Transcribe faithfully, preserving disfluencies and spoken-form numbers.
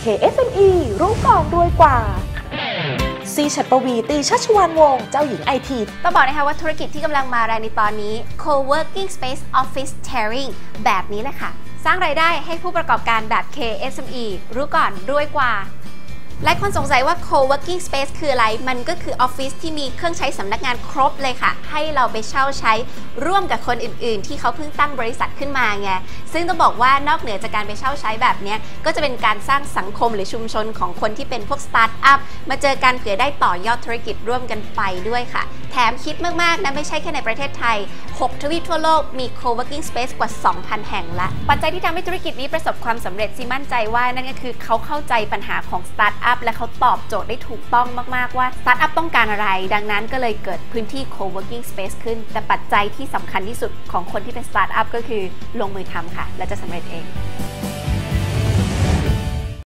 เค เอส เอ็ม อี รู้ก่อนรวยกว่าซีชัดปวีตีชัชวานวงศ์เจ้าหญิงไอทีต้องบอกนะคะว่าธุรกิจที่กำลังมาแรงในตอนนี้ Co-working Space Office Sharing แบบนี้เลยค่ะสร้างรายได้ให้ผู้ประกอบการแบบ เค เอส เอ็ม อี รู้ก่อนรวยกว่าหลายคนสงสัยว่า Co-working Space คืออะไรมันก็คือออฟฟิศที่มีเครื่องใช้สำนักงานครบเลยค่ะให้เราไปเช่าใช้ร่วมกับคนอื่นๆที่เขาเพิ่งตั้งบริษัทขึ้นมาไงซึ่งต้องบอกว่านอกเหนือจากการไปเช่าใช้แบบนี้ก็จะเป็นการสร้างสังคมหรือชุมชนของคนที่เป็นพวกสตาร์ทอัพมาเจอกันเผื่อได้ต่อยอดธุรกิจร่วมกันไปด้วยค่ะแถมคิดมากๆนะไม่ใช่แค่ในประเทศไทยหกทวีปทั่วโลกมี Co-working Space กว่า สองพัน แห่งละปัจจัยที่ทำให้ธุรกิจนี้ประสบความสำเร็จซีมั่นใจว่านั่นก็คือเขาเข้าใจปัญหาของสตาร์ทอัพและเขาตอบโจทย์ได้ถูกต้องมากๆว่าสตาร์ทอัพต้องการอะไรดังนั้นก็เลยเกิดพื้นที่ Co-working Space ขึ้นแต่ปัจจัยที่สำคัญที่สุดของคนที่เป็นสตาร์ทอัพก็คือลงมือทำค่ะและจะสำเร็จเอง